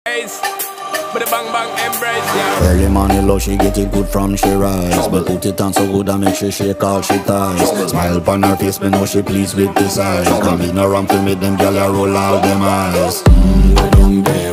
But the bang bang embrace, yeah. Early morning love, she get it good from she rise. But put it on so good I make she shake all she ties. Smile upon her face, me know she pleased with this eyes. Come in around to make them gyal roll out them eyes. Go down there.